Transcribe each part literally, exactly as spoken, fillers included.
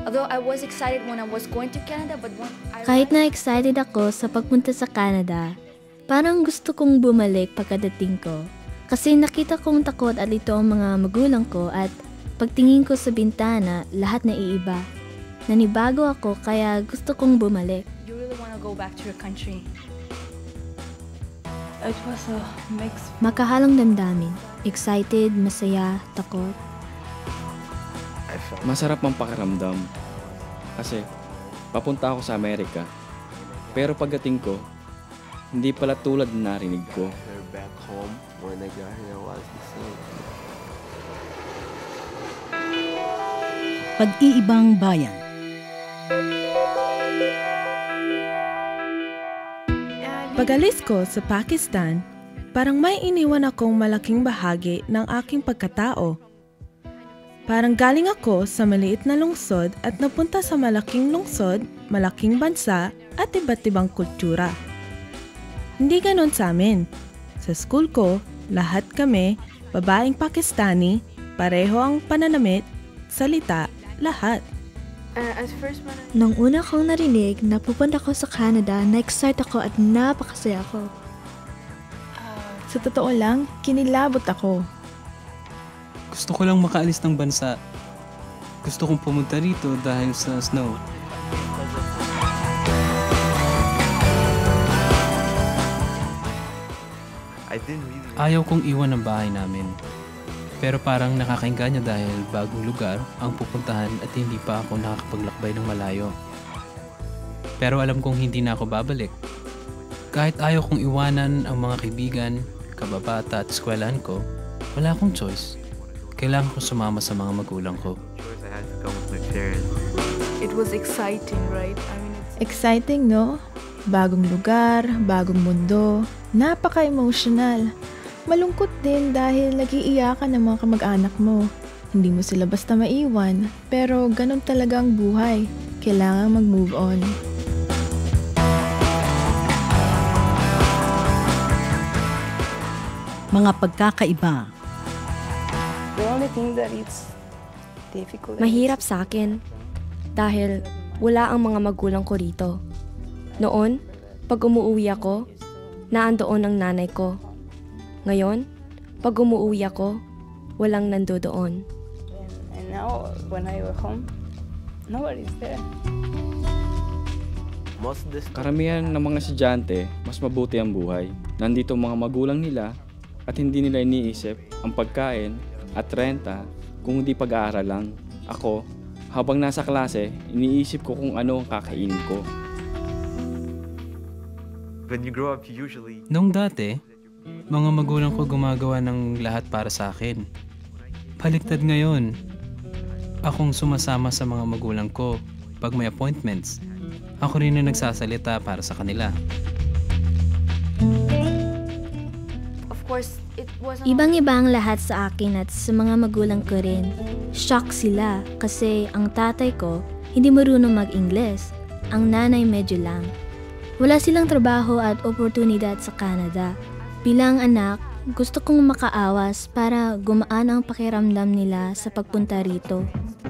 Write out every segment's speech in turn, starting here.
Although I was excited when I was going to Canada, but when I Kahit na excited ako sa pagpunta sa Canada, parang gusto kong bumalik pagkadating ko. Kasi nakita kong takot at ito ang mga magulang ko at pagtingin ko sa bintana, lahat na iiba. Nanibago ako kaya gusto kong bumalik. you really want to go back to your country. It was a mix. Makahalong damdamin. Excited, masaya, takot. Masarap ang pakiramdam. Kasi papunta ako sa Amerika. Pero pagdating ko, hindi pala tulad na narinig ko. Back home when I got here was the same. Pag-iibang bayan. Pag-alis ko sa Pakistan, parang may iniwan akong malaking bahagi ng aking pagkatao. Parang galing ako sa maliit na lungsod at napunta sa malaking lungsod, malaking bansa at iba't ibang kultura. Hindi ganon sa amin. Sa school ko, lahat kami, babaeng Pakistani, pareho ang pananamit, salita, lahat. Uh, as first man, Nung una kong narinig na pupunta ko sa Canada, na-excite ako at napakasaya ako. Sa totoo lang, kinilabot ako. Gusto ko lang makaalis ng bansa. Gusto kong pumunta rito dahil sa snow. I didn't really. Ayaw kong iwan ang bahay namin. Pero parang nakakainggan niya dahil bagong lugar ang pupuntahan at hindi pa ako nakakapaglakbay ng malayo. Pero alam kong hindi na ako babalik. Kahit ayaw kong iwanan ang mga kaibigan, kababata at eskwelahan ko, wala akong choice. Kailangan kong sumama sa mga magulang ko. I had to come with my parents. it was exciting, right? I mean, it's Exciting, no? Bagong lugar, bagong mundo, napaka-emotional. Malungkot din dahil nag-iiyakan ng mga kamag-anak mo. Hindi mo sila basta maiwan, pero ganun talaga ang buhay. Kailangan mag-move on. Mga pagkakaiba. the only thing that it's difficult. Mahirap sa akin dahil wala ang mga magulang ko rito. Noon, pag umuwi ako, naandoon ang nanay ko. Ngayon, pag umuwi ako, walang nandoon. And now, when I go home, nobody's there. Most of this Karamihan ng mga estudyante, mas mabuti ang buhay. Nandito ang mga magulang nila at hindi nila iniisip ang pagkain at renta kung hindi pag-aaral lang. Ako, habang nasa klase, iniisip ko kung ano ang kakainin ko. when you grow up, you usually Nung dati, mga magulang ko gumagawa ng lahat para sa akin. Baliktad ngayon. Akong sumasama sa mga magulang ko pag may appointments. Ako rin na nagsasalita para sa kanila. Of course, it wasn't Ibang-iba ang lahat sa akin at sa mga magulang ko rin. Shock sila kasi ang tatay ko hindi marunong mag-Ingles. Ang nanay medyo lang. Wala silang trabaho at oportunidad sa Canada. Bilang anak, gusto kong makaawas para gumaan ang pakiramdam nila sa pagpunta rito.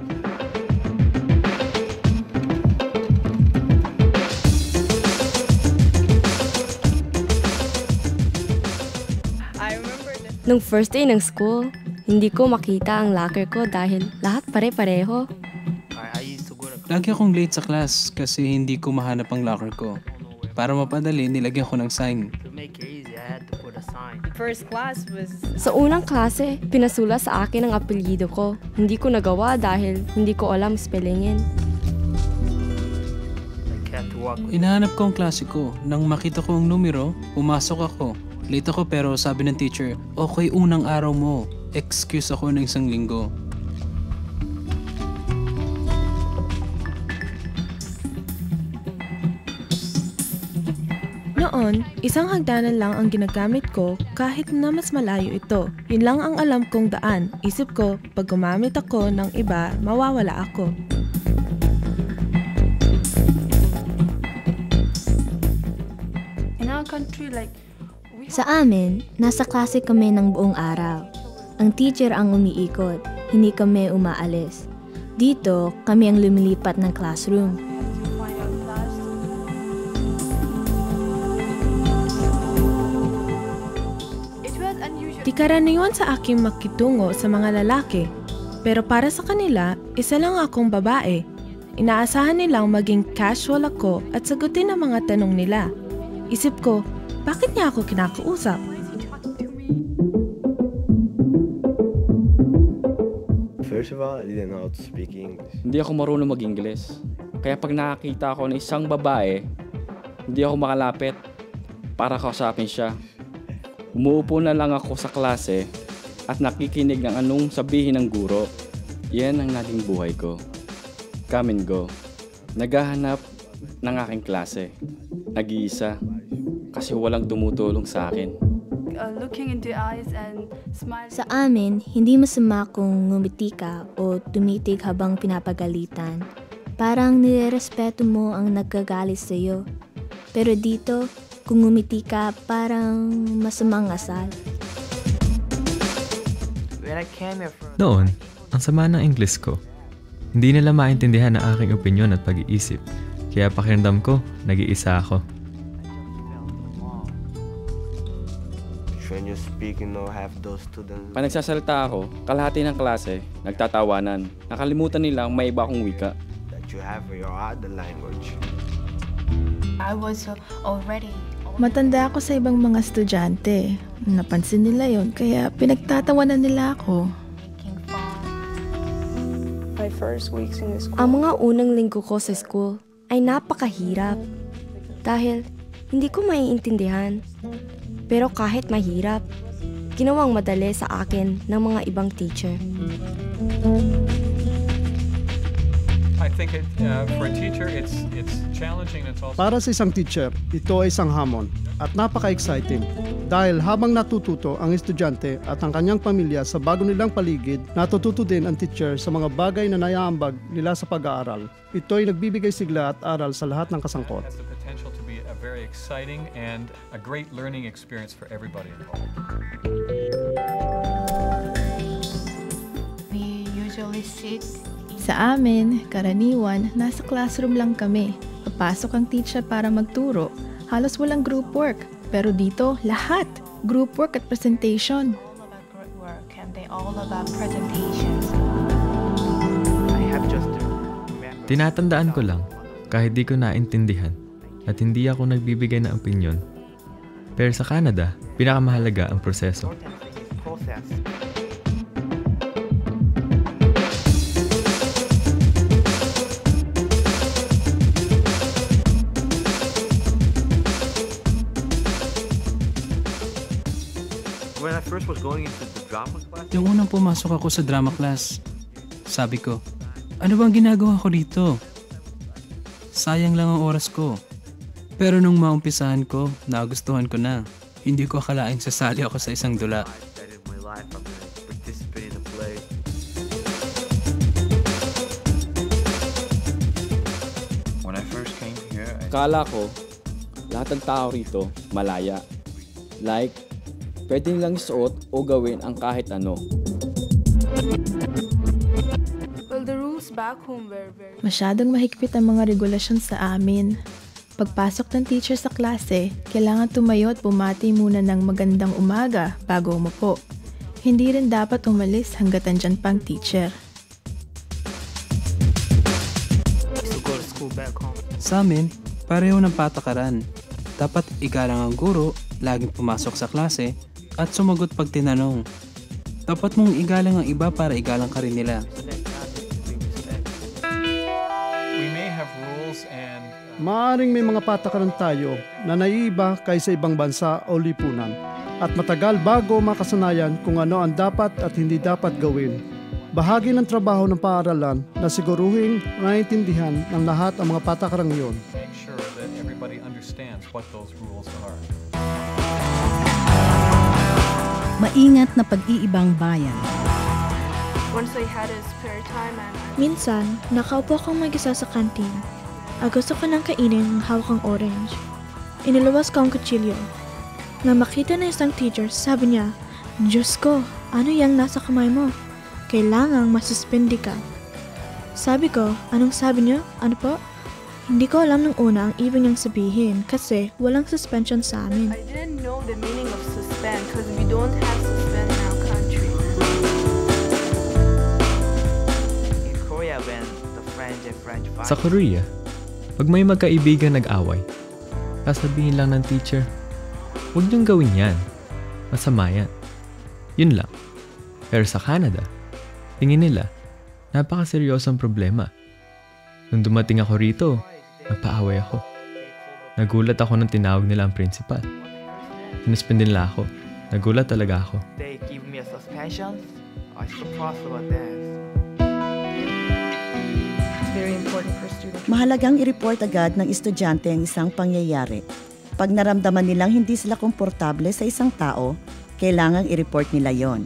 I remember that Nung first day ng school, hindi ko makita ang locker ko dahil lahat pare-pareho. I, I used to go to Lagi akong late sa class kasi hindi ko mahanap ang locker ko. Para mapadali, nilagyan ko ng sign. to make it easy. I had to put a sign. first class was Sa unang klase, pinasula sa akin ang apelyido ko. Hindi ko nagawa dahil hindi ko alam spellingin. Like had to walk. Inahanap ko ang klase ko. Nang makita ko ang numero, pumasok ako. Late ako pero sabi ng teacher, okay unang araw mo. Excuse ako ng isang linggo. Noon, isang hagdanan lang ang ginagamit ko kahit na mas malayo ito. Yun lang ang alam kong daan. Isip ko, pag gumamit ako ng iba, mawawala ako. in our country, like we Sa amin, nasa klase kami ng buong araw. Ang teacher ang umiikot, hindi kami umaalis. Dito, kami ang lumilipat ng classroom. Di karaniwan sa aking makitungo sa mga lalaki, pero para sa kanila, isa lang akong babae. Inaasahan nilang maging casual ako at sagutin ang mga tanong nila. Isip ko, bakit niya ako kinakausap? First of all, I didn't know how to speak English. Hindi ako marunong mag-Ingles. Kaya pag nakakita ako ng isang babae, hindi ako makalapit para kausapin siya. Umuupo na lang ako sa klase at nakikinig ng anong sabihin ng guro. Yan ang naging buhay ko. Come and go. Naghahanap ng aking klase. Nag-iisa. Kasi walang tumutulong sa akin. Uh, looking into eyes and smiling. Sa amin, hindi masama kung ngumiti ka o tumitig habang pinapagalitan. Parang nirerespeto mo ang nagkagalit sa iyo. Pero dito, kung ngumiti ka, parang masamang asal. When I came here for... Noon, ang sama ng English ko. Hindi nila maintindihan ang aking opinyon at pag-iisip. Kaya pakiramdam ko, nag-iisa ako. When you speak, you know, have those students. Pag nagsasalita ako, kalahati ng klase, nagtatawanan. Nakalimutan nilang may iba akong wika. That you have your other language. I was uh, already... Matanda ako sa ibang mga estudyante. Napansin nila yon, kaya pinagtatawanan nila ako. My first weeks in the school. Ang mga unang linggo ko sa school ay napakahirap. Dahil hindi ko maiintindihan. Pero kahit mahirap, ginawang madali sa akin ng mga ibang teacher. I think it, uh, for a teacher, it's it's challenging. It's also Para sa isang teacher, ito ay isang hamon at napaka-exciting dahil habang natututo ang estudyante at ang kanyang pamilya sa bago nilang paligid, natututo din ang teacher sa mga bagay na naiaambag nila sa pag-aaral. Ito ay nagbibigay sigla at aral sa lahat ng kasangkot. has the potential to be a very exciting and a great learning experience for everybody involved. We usually sit. Sa amin, karaniwan, nasa classroom lang kami. Papasok ang teacher para magturo. Halos walang group work. Pero dito, lahat. Group work at presentation. Work and they all about presentations. I have just to remember. Tinatandaan ko lang, kahit di ko naintindihan at hindi ako nagbibigay ng opinyon. Pero sa Canada, pinakamahalaga ang proseso. Process. When I first was going into the drama class, Yung unang pumasok ako sa drama class, sabi ko, ano bang ginagawa ko dito? Sayang lang ang oras ko. Pero nung maumpisahan ko, nagustuhan ko na. Hindi ko akalaing sasali ako sa isang dula. that in my life I'm going to participate in a play. When I first came here, I... Kala ko, lahat ng tao rito malaya. Like, pwedeng lang isuot o gawin ang kahit ano. Well, the rules back home were very... Masyadong mahigpit ang mga regulasyon sa amin. Pagpasok ng teacher sa klase, kailangan tumayo at bumati muna ng magandang umaga bago umupo. Hindi rin dapat umalis hanggat andyan pang teacher. I used to go to school back home. Sa amin, pareho ng patakaran. Dapat igalang ang guro, laging pumasok sa klase, at sumagot pag tinanong. Dapat mong igalang ang iba para igalang ka rin nila. We may have rules and Maaring may mga patakaran tayo na naiiba kaysa ibang bansa o lipunan at matagal bago makasanayan kung ano ang dapat at hindi dapat gawin. Bahagi ng trabaho ng paaralan na siguruhin naiintindihan ng lahat ang mga patakarang iyon. make sure that everybody understands what those rules are. Maingat na pag-iibang bayan. Once I had a spare time and Minsan, nakaupo akong mag-isa sa kantin. At gusto ko nang kainin ng hawak ang orange. Iniluwas ko ang kutsilyo. Nang makita na isang teacher, sabi niya, "Diyos ko, ano yang nasa kamay mo? Kailangang masuspindi ka." Sabi ko, anong sabi niyo? Ano po? Hindi ko alam nung una ang ibig niyang sabihin kasi walang suspension sa amin. I didn't know the meaning of suspend because we don't have suspend in our country. In Korea, when the French and French fight, Sa Korea, pag may magkaibigan nag-away, sasabihin lang ng teacher, huwag niyong gawin yan. Masama yan. Yun lang. Pero sa Canada, tingin nila, napakaseryosong problema. Nung dumating ako rito, napaaway ako. Nagulat ako nung tinawag nila ang principal. Sinuspend nila ako. Nagulat talaga ako. they give me a suspension. I surprised about that. It's very important for students. Mahalagang i-report agad ng estudyante ang isang pangyayari. Pag naramdaman nilang hindi sila komportable sa isang tao, kailangang i-report nila yon.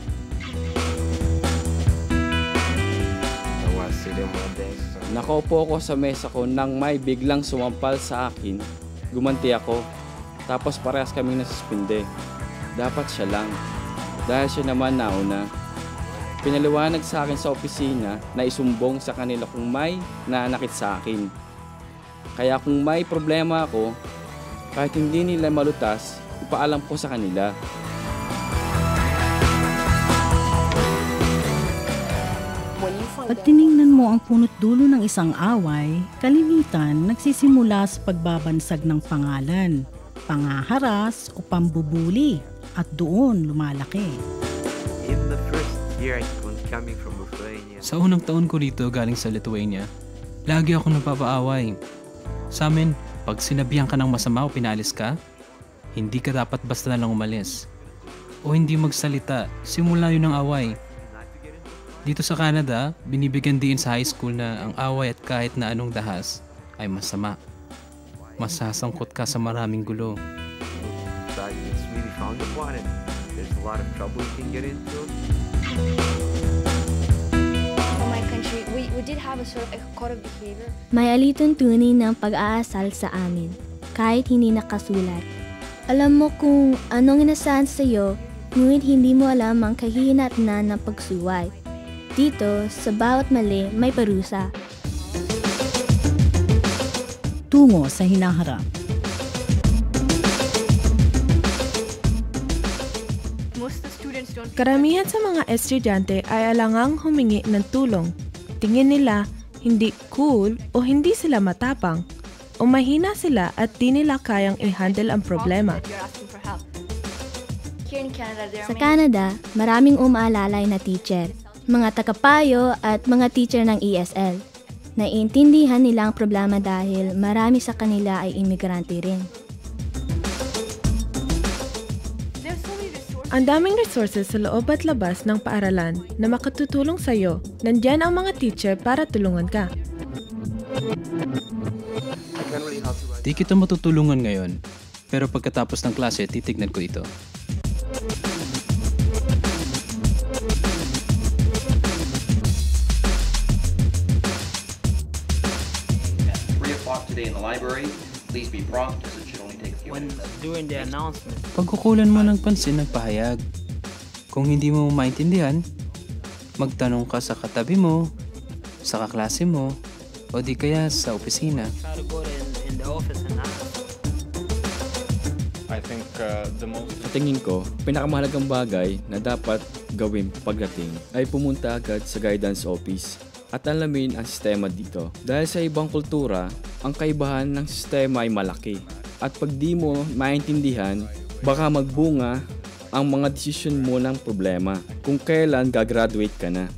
I was sitting one day. Nakaupo ako sa mesa ko nang may biglang sumampal sa akin. Gumanti ako. Tapos parehas kaming nasuspinde. Dapat siya lang. Dahil siya naman nauna. Pinaliwanag sa akin sa opisina na isumbong sa kanila kung may nanakit sa akin. Kaya kung may problema ako, kahit hindi nila malutas, ipaalam ko sa kanila. Pag tiningnan mo ang punot dulo ng isang away, kalimitan nagsisimula sa pagbabansag ng pangalan, pangaharas o pambubuli at doon lumalaki. In the first year when coming from Lithuania, Sa unang taon ko rito galing sa Lithuania, lagi ako napapaaway. Sa amin, pag sinabihan ka ng masama o pinalis ka, hindi ka dapat basta na lang umalis. O hindi magsalita, simula yun ang away. Dito sa Canada, binibigyan din sa high school na ang away at kahit na anong dahas ay masama. Masasangkot ka sa maraming gulo. but it's really frowned upon and there's a lot of trouble you can get into. For my country, we, we did have a sort of a code of behavior. May alituntunin ng pag-aasal sa amin, kahit hindi nakasulat. Alam mo kung anong inasahan sa'yo, ngunit hindi mo alam ang kahihinatnan ng pagsuway. Dito, sa bawat mali, may parusa. Tungo sa hinaharap. Karamihan sa mga estudyante ay alangang humingi ng tulong. Tingin nila hindi cool o hindi sila matapang o mahina sila at di nila kayang i-handle ang problema. Sa Canada, maraming umaalalay na teacher, mga tagapayo at mga teacher ng E S L. Naiintindihan nila ang problema dahil marami sa kanila ay imigrante rin. Ang daming resources sa loob at labas ng paaralan na makatutulong sa iyo. Nandiyan ang mga teacher para tulungan ka. Di kita matutulungan ngayon, pero pagkatapos ng klase, titignan ko ito. three o'clock today in the library. Please be prompt as it should only take a few When minutes. during the announcement, Pagkukulan mo ng pansin, nagpahayag. Kung hindi mo maintindihan, magtanong ka sa katabi mo, sa kaklase mo, o di kaya sa opisina. try to go in, in the office and ask. I think uh, the most Sa tingin ko, pinakamahalagang bagay na dapat gawin pagdating ay pumunta agad sa guidance office at alamin ang sistema dito. Dahil sa ibang kultura, ang kaibahan ng sistema ay malaki. At pag di mo maintindihan, baka magbunga ang mga desisyon mo ng problema kung kailan gagraduate ka na.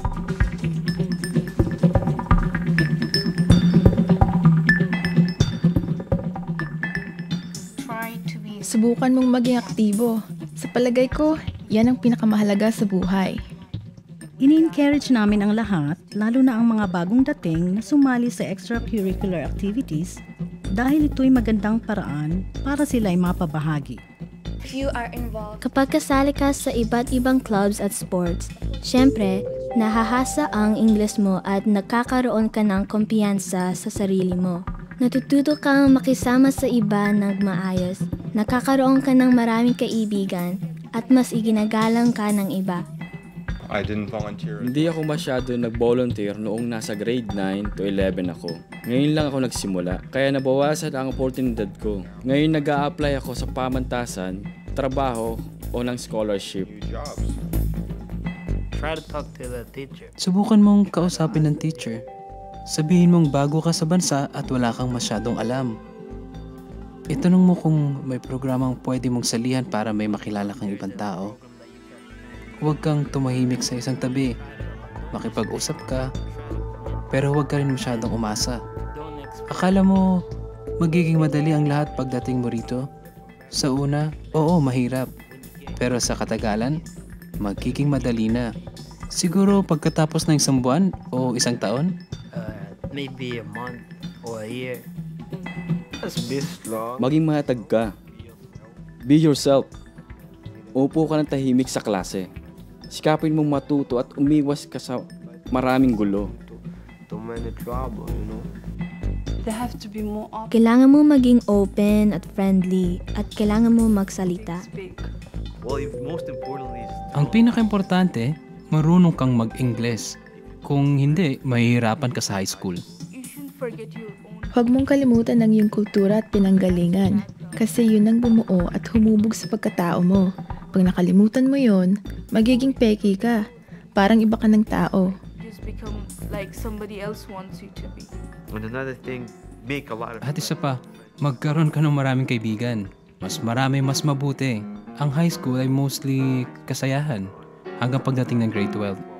Subukan mong maging aktibo. Sa palagay ko, yan ang pinakamahalaga sa buhay. Ini-encourage namin ang lahat, lalo na ang mga bagong dating na sumali sa extracurricular activities dahil ito'y magandang paraan para sila ay mapabahagi. If you are involved, Kapag kasali ka sa iba't ibang clubs at sports, syempre, nahahasa ang Ingles mo at nagkakaroon ka ng kumpiyansa sa sarili mo. Natututo kang makisama sa iba ng maayos, nakakaroon ka ng maraming kaibigan, at mas iginagalang ka ng iba. I didn't volunteer. Hindi ako masyado nag-volunteer noong nasa grade nine to eleven ako. Ngayon lang ako nagsimula, kaya nabawasan ang oportunidad ko. Ngayon nag-a-apply ako sa pamantasan, trabaho o ng scholarship. Try to talk to the teacher. Subukan mong kausapin ng teacher. Sabihin mong bago ka sa bansa at wala kang masyadong alam. Itanong mo kung may programang pwede mong salihan para may makilala kang ibang tao. Huwag kang tumahimik sa isang tabi. Makipag-usap ka, pero huwag ka rin masyadong umasa. Akala mo magiging madali ang lahat pagdating mo rito? Sa una, oo, mahirap. Pero sa katagalan, magiging madali na. Siguro pagkatapos ng isang buwan o isang taon? Uh, maybe a month or a year. That's this long. Maging mahatag ka. Be yourself. Upo ka ng tahimik sa klase. Sikapin mong matuto at umiwas ka sa maraming gulo. Too many trouble, you know. They have to be more open. Kailangan mo maging open at friendly at kailangan mo magsalita. Well, if most importantly is Ang pinaka-importante, marunong kang mag-Ingles. Kung hindi, mahihirapan ka sa high school. Huwag mong kalimutan ang iyong kultura at pinanggalingan kasi yun ang bumuo at humubog sa pagkatao mo. Pag nakalimutan mo yun, magiging peki ka. Parang iba ka ng tao. Just become like somebody else wants you to be. and another thing, make a lot of At isa pa, magkaroon ka ng maraming kaibigan. Mas marami, mas mabuti. Ang high school ay mostly kasayahan hanggang pagdating ng grade twelve.